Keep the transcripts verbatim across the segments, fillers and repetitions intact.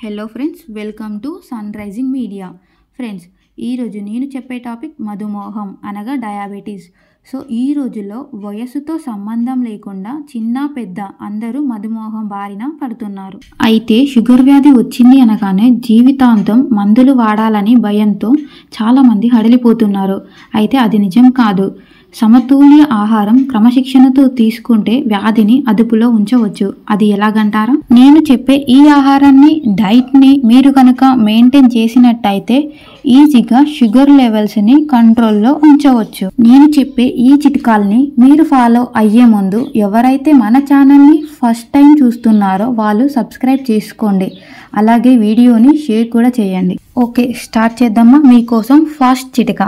Hello friends, welcome to Sun Rising Media. Friends, ఈరోజు నేను చెప్పే టాపిక్ మధుమేహం అనగా డయాబెటీస్. సో ఈ రోజుల్లో వయస్సుతో సంబంధం లేకుండా చిన్న పెద్ద అందరూ మధుమేహం బారిన పడుతున్నారు. అయితే షుగర్ వ్యాధి వచ్చింది అనగానే జీవితాంతం మందులు వాడాలని భయంతో చాలామంది హడలిపోతున్నారు. అయితే అది నిజం కాదు. సమతుల్య ఆహారం క్రమశిక్షణతో తీసుకుంటే వ్యాధిని అదుపులో ఉంచవచ్చు. అది ఎలాగంటారా? నేను చెప్పే ఈ ఆహారాన్ని డైట్ని మీరు కనుక మెయింటైన్ చేసినట్టయితే ఈజీగా షుగర్ లెవెల్స్ని కంట్రోల్లో ఉంచవచ్చు. నేను చెప్పే ఈ చిట్కాల్ని మీరు ఫాలో అయ్యే ముందు ఎవరైతే మన ఛానల్ని ఫస్ట్ టైం చూస్తున్నారో వాళ్ళు సబ్స్క్రైబ్ చేసుకోండి. అలాగే వీడియోని షేర్ కూడా చేయండి. ఓకే, స్టార్ట్ చేద్దామా? మీకోసం ఫస్ట్ చిట్కా: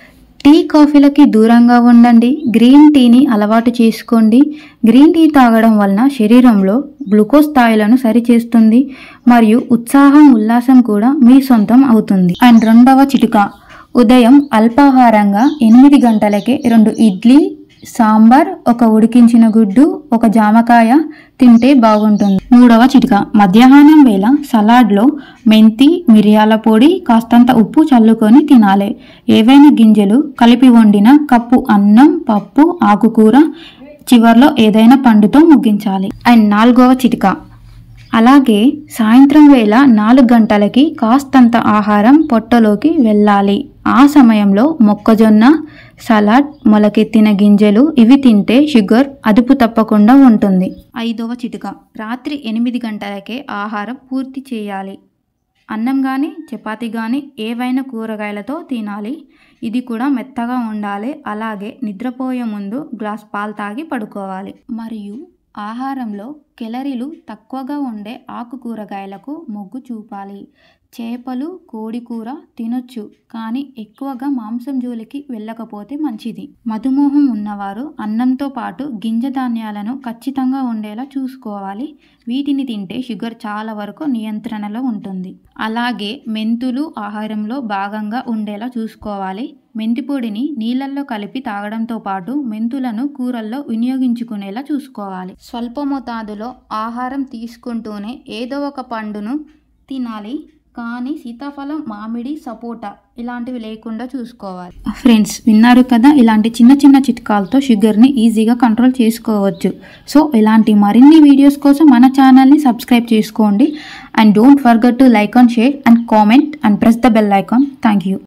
టీ కాఫీలకి దూరంగా ఉండండి. గ్రీన్ టీని అలవాటు చేసుకోండి. గ్రీన్ టీ తాగడం వలన శరీరంలో గ్లూకోజ్ స్థాయిలను సరిచేస్తుంది మరియు ఉత్సాహం ఉల్లాసం కూడా మీ సొంతం అవుతుంది. అండ్ రెండవ చిటుక: ఉదయం అల్పాహారంగా ఎనిమిది గంటలకే రెండు ఇడ్లీ, సాంబార్, ఒక ఉడికించిన గుడ్డు, ఒక జామకాయ తింటే బాగుంటుంది. మూడవ చిట్కా: మధ్యాహ్నం వేళ సలాడ్లో మెంతి, మిరియాల పొడి, కాస్తంత ఉప్పు చల్లుకొని తినాలి. ఏవైనా గింజలు కలిపి వండిన కప్పు అన్నం, పప్పు, ఆకుకూర, చివర్లో ఏదైనా పండుతో ముగించాలి. అండ్ నాలుగవ చిట్కా: అలాగే సాయంత్రం వేళ నాలుగు గంటలకి కాస్తంత ఆహారం పొట్టలోకి వెళ్ళాలి. ఆ సమయంలో మొక్కజొన్న, సలాడ్, మొలకెత్తిన గింజలు ఇవి తింటే షుగర్ అదుపు తప్పకుండా ఉంటుంది. ఐదవ చిట్కా: రాత్రి ఎనిమిది గంటలకే ఆహారం పూర్తి చేయాలి. అన్నం కానీ చపాతి కానీ ఏవైనా కూరగాయలతో తినాలి. ఇది కూడా మెత్తగా ఉండాలి. అలాగే నిద్రపోయే ముందు గ్లాస్ పాలు తాగి పడుకోవాలి. మరియు ఆహారంలో కెలరీలు తక్కువగా ఉండే ఆకుకూరగాయలకు మొగ్గు చూపాలి. చేపలు, కోడికూర తినొచ్చు, కానీ ఎక్కువగా మాంసం జోలికి వెళ్ళకపోతే మంచిది. మధుమేహం ఉన్నవారు అన్నంతో పాటు గింజ ధాన్యాలను ఖచ్చితంగా ఉండేలా చూసుకోవాలి. వీటిని తింటే షుగర్ చాలా వరకు నియంత్రణలో ఉంటుంది. అలాగే మెంతులు ఆహారంలో భాగంగా ఉండేలా చూసుకోవాలి. మెంతి పొడిని నీళ్ళల్లో కలిపి తాగడంతో పాటు మెంతులను కూరల్లో వినియోగించుకునేలా చూసుకోవాలి. స్వల్ప మోతాదులో ఆహారం తీసుకుంటూనే ఏదో ఒక పండును తినాలి, కానీ సీతాఫలం, మామిడి, సపోటా ఇలాంటివి లేకుండా చూసుకోవాలి. ఫ్రెండ్స్, విన్నారు కదా, ఇలాంటి చిన్న చిన్న చిట్కాలతో షుగర్ని ఈజీగా కంట్రోల్ చేసుకోవచ్చు. సో ఇలాంటి మరిన్ని వీడియోస్ కోసం మన ఛానల్ని సబ్స్క్రైబ్ చేసుకోండి. And don't forget to like and share and comment and press the bell icon. Thank you.